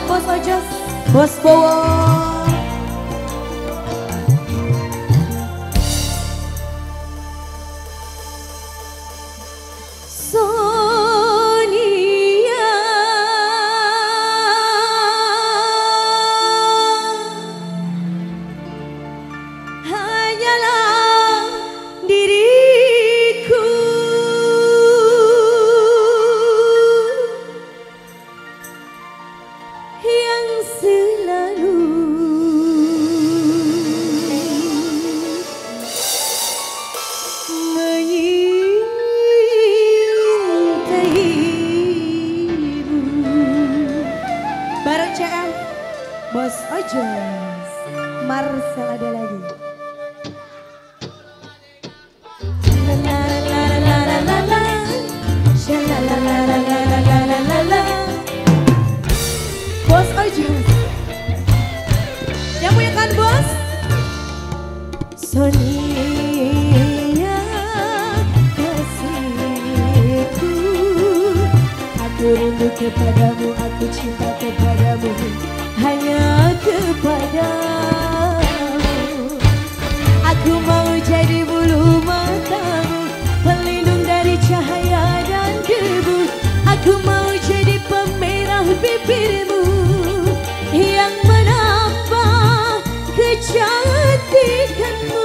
buat Bos Ojos, Bos Bowo. Bareng CM, Bos Ojos, Marcel ada lagi. Bos Ojos, yang punya kan Bos? Sonia kasihku, aku rindu kepadamu, aku cinta kepadamu, hanya kepadamu. Aku mau jadi bulu matamu, pelindung dari cahaya dan debu. Aku mau jadi pemerah bibirmu yang menambah kecantikanmu.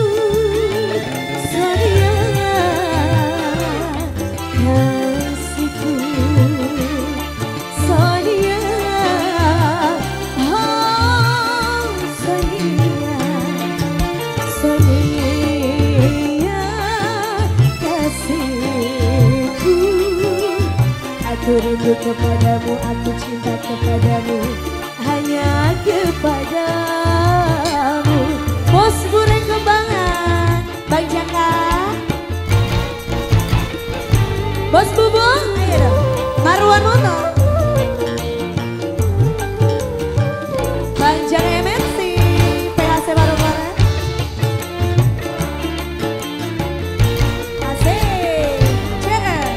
Sonia kasihku, Sonia, oh Sonia, Sonia kasihku. Aku rindu kepadamu, aku cinta kepadamu, hanya kepadamu. Bos Goreng Kembangan, Bang Jaka, Bos Bubung, ayo dong, Marwan Moto, Bang Jaka MNC, PHC Baru Barat, asik, CR.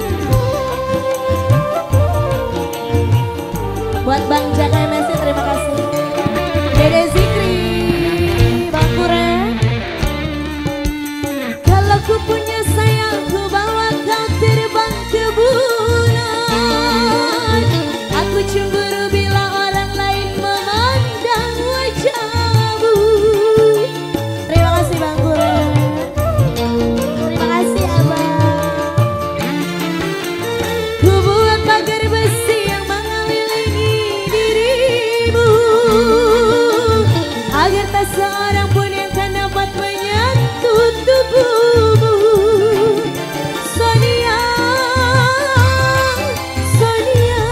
Buat Bang Jaka MNC terima kasih. Dede Zikri, Bang Kure. Kalau ku punya sayang, ku bawa kau terbang ke bulan. Aku cemburu bila orang lain memandang wajahmu. Terima kasih Bang Kure. Terima kasih Abang. Ku buat pagar besi yang mengelilingi dirimu, agar tak seorang pun yang kan dapat menyentuh tubuhmu. Sonia, Sonia,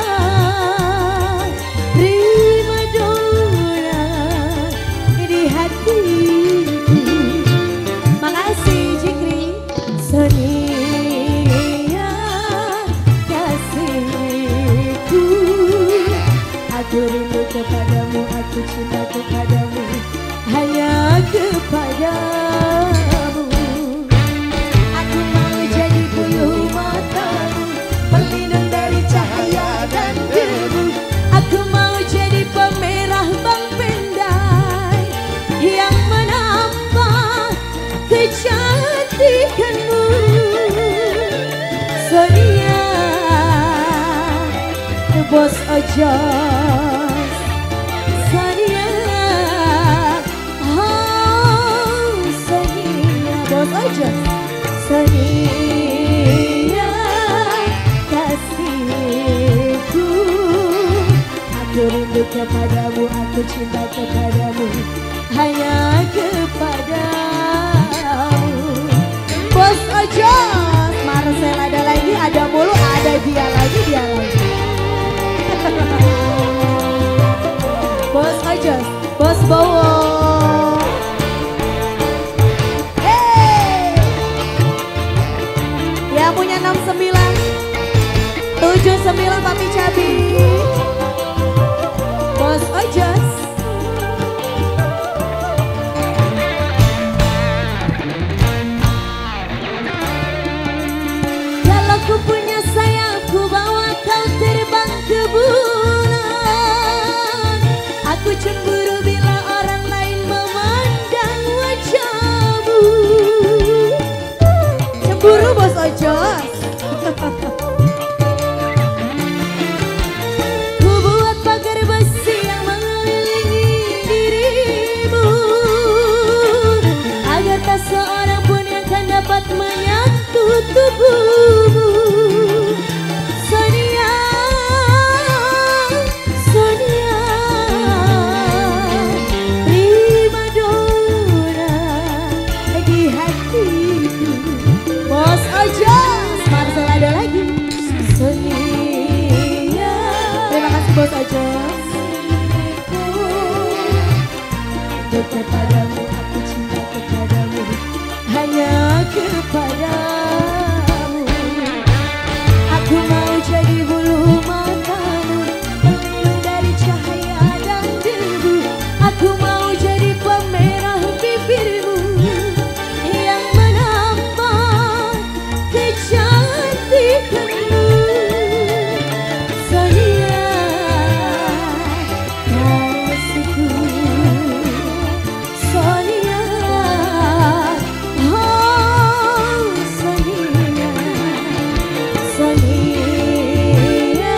prima donna di hatiku. Makasih Jikri. Sonia kasihku, aku rindu kepadamu, aku cinta kepadamu, hanya kepadamu. Aku mau jadi bulu matamu, pelindung dari cahaya dan debu. Aku mau jadi pemerah bang pendai yang menambah kecantikanmu. Sonia, Bos Ojos, Sonia, oh Sonia, Bos Ojos, Sonia kasihku. Aku rindu kepadamu, aku cinta kepadamu, hanya kepadamu. Bos Ojos, Marcel ada lagi, ada mulu, ada dia lagi, dia lagi. Bos Ojos, Bos Bowo. Hey, yang punya 69 79 Papi Cabi, Bos Ojos. Kalau ku punya sayang, ku bawa kau terbang ke bulan. Aku cemburu bila orang lain memandang wajahmu. Cemburu bos ojos. Ku buat pagar besi yang mengelilingi dirimu, agar tak seorang pun yang akan dapat menyentuh tubuhmu. Sonia, Sonia, primadona di hatiku. Bos ojos, Marcel ada lagi. Sonia, terima kasih bos ojos. Kepadamu aku cinta kepadamu, hanya kepadamu. Aku mau jadi bulu matamu, pelindung dari cahaya dan debu. Aku mau jadi pemerah bibirmu yang menambah kecantikanmu. Sonia, kasihku. Sonia, oh Sonia, Sonia,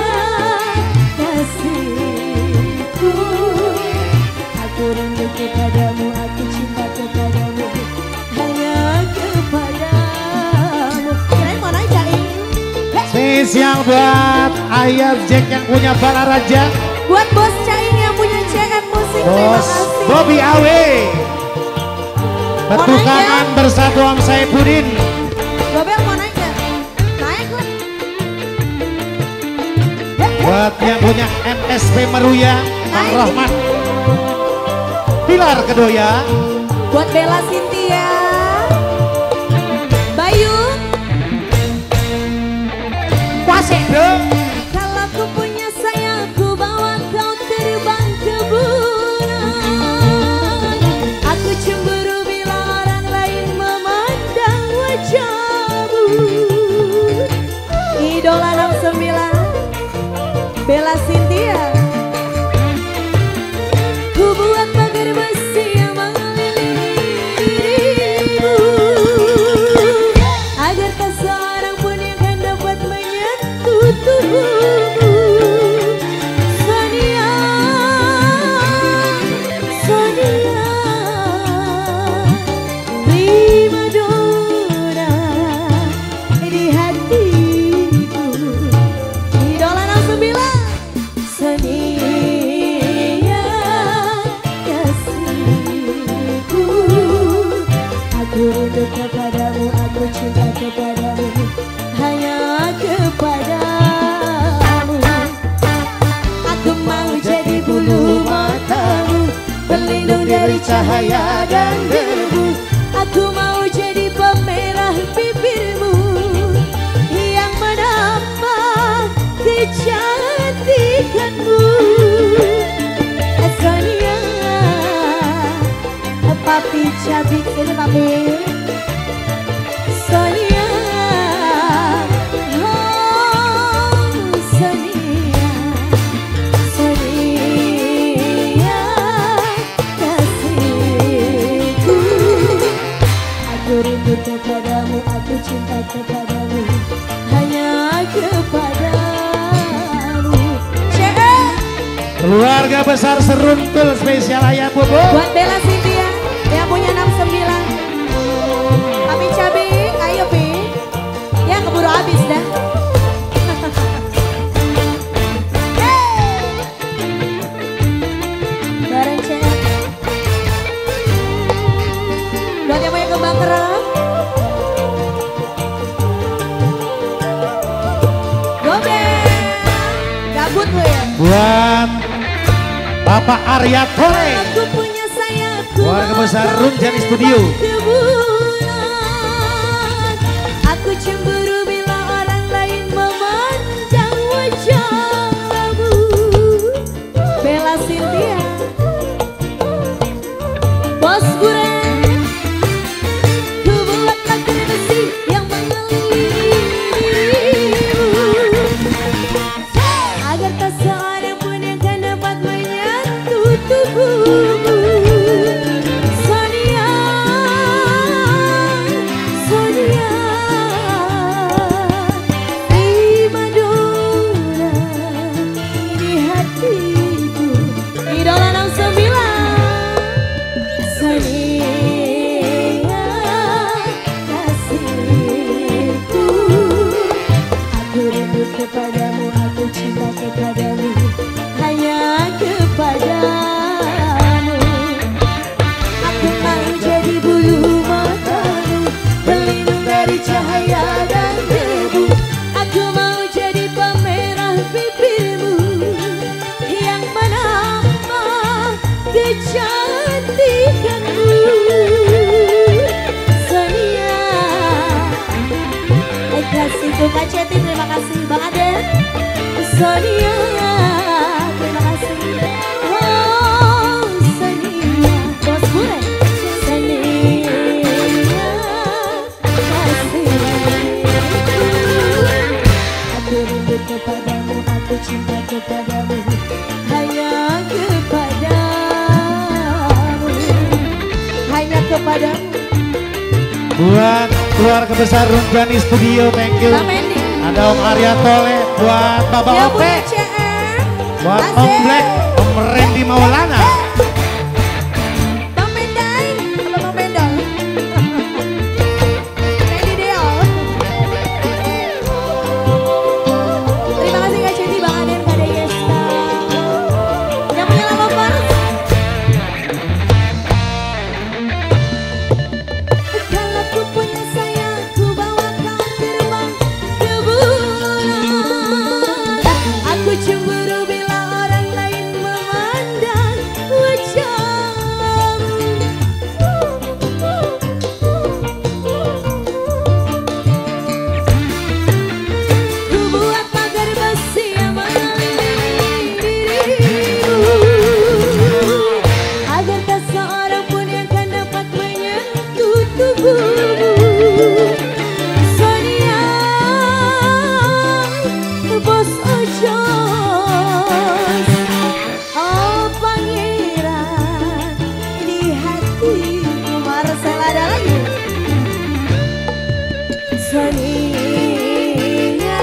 kasihku. Aku rindu kepadamu, aku cinta kepadamu, hanya kepadamu. Kirain mau nanyain. Spesial buat Ayah Jack yang punya Balaraja. Buat bos Caing yang punya CM Musik, terima Bos kasih. Bobby Awe. Pertukangan nanya? bersatu Om Saipudin. Gobel mau naik gak? Naik lah. Buat yang punya MSP Meruya, Bang Rahmat. Pilar Kedoya. Buat Bella Cynthia, Bayu. Wasik bro. Kalau ku punya sayap, ku bawa kau terbang ke bulan. Aku cemburu bila orang lain memandang wajahmu. Idola 69, Bella Cynthia. Ku buat pagar besi yang mengelilingi dirimu, agar tak seorang pun yang akan dapat menyentuh tubuhmu. Sonia, Sonia, primadona di hatiku. Idola 69, Sonia, kasihku. Aku rindu kepadamu, aku cinta kepadamu, hanya kepadamu. Aku mau jadi bulu matamu, pelindung dari cahaya dan debu. Aku mau jadi pemerah bibirmu yang menambah kecantikanmu. Sonia, papi cabik ini papi. Sonia, oh Sonia, Sonia, kasihku. Aku rindu kepadamu, aku cinta kepadamu, hanya kepadamu. Keluarga besar Seruntul spesial Ayah Bobo. Buat Bella Cynthia yang punya 69, Papi Cabi, ayo Pi. Ya keburu habis dah. Bareng Cek. Buat yang punya kembang kerang. Gobel. Gabut lu ya. Buat Bapak Arya Tore. Aku punya sayap, Keluarga besar Runjani Studio. Aku cemburu bila orang lain memandang wajahmu. Bella Cynthia, Bos Guren. Ku buat pagar besi yang mengelilingimu, agar tak seorang pun yang akan dapat menyentuh tubuhmu. Suka Ceti, terima kasih. Bang Aden, Sonia, terima kasih. Oh, Sonia, Bos Bure, Sonia, kasih. Aku rindu kepadamu, aku cinta kepadamu, hanya kepadamu, hanya kepadamu. Buat keluarga besar Rumjani Studio, thank you. Ada Om Arya Tole, buat Bapak Ya, Ope, buat Om Black, Om Randy Maulana. Bang Mendai, apa Bang Mendol? Randy Deo. Terima kasih Kak Ceti, Bang Aden, Kak Deyesta. Yang punya lovers. Kalau ku punya sayang, ku bawa kau terbang ke bulan. Aku cemburu bila orang lain memandang wajahmu. Ku buat pagar besi yang mengelilingi dirimu, agar tak seorang pun yang akan dapat menyentuh tubuhmu. Sonia, Bos Ojos, oh pangeran di hatiku. Marcel ada lagi. Sonia,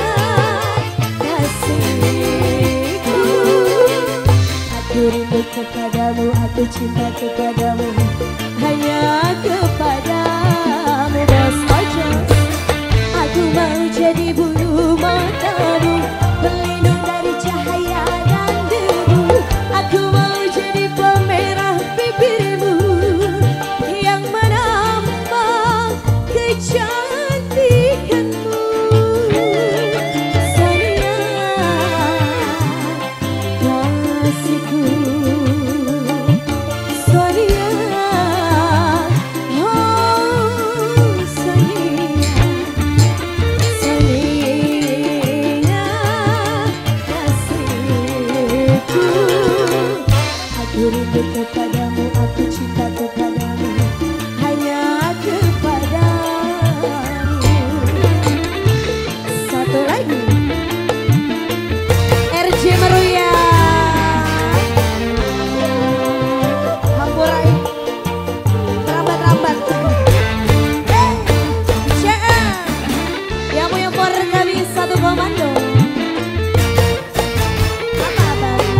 kasihku, aku rindu kepadamu, aku cinta kepadamu, hanya kepadamu. Bos Ojos, aku mau jadi bulu matamu, pelindung dari cahaya dan debu. Aku mau jadi pemerah bibirmu yang menambah kecantikanmu. Sonia, kasihku. Sonia, oh Sonia, Sonia, kasihku. Aku rindu kepadamu, aku cinta kepadamu, hanya kepadamu. Satu lagi, RJ Meruya, Hampurai, rambat-rambat. CM, yang punya keluarga di satu komando. Apa baru?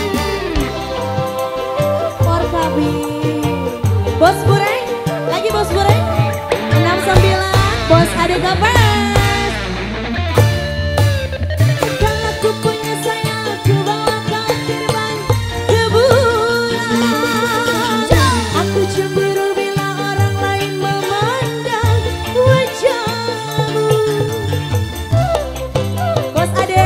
Porkabi, Bos Bureng, lagi Bos Bureng, 69, Bos Ade Kapas. Kalau ku punya sayang, ku bawa kau terbang ke bulan. Aku cemburu bila orang lain memandang wajahmu. Bos Ade,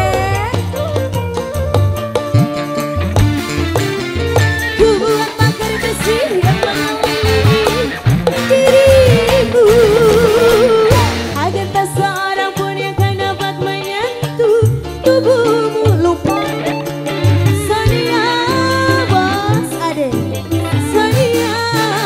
ku buat pagar besi yang mengelilingi dirimu, agar tak seorang pun yang akan dapat menyentuh tubuhmu. Lupa Sonia, Bos Ade, Sonia,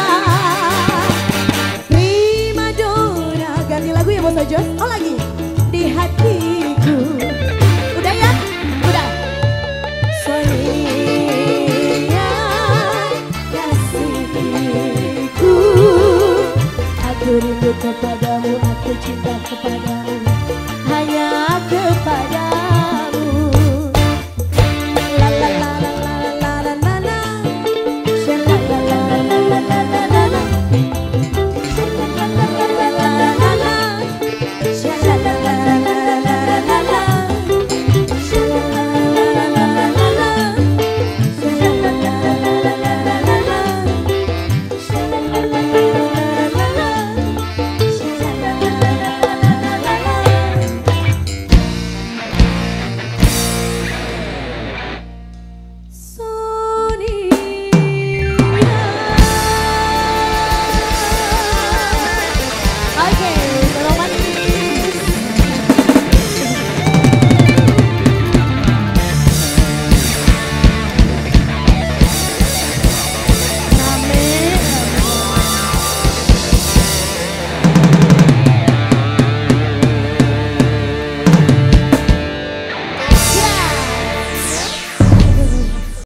prima donna. Ganti lagu ya Bos Ojos. Oh lagi di hatiku. Udah ya, udah. Sonia, kasihku, aku rindu kepadamu, aku cinta kepadamu,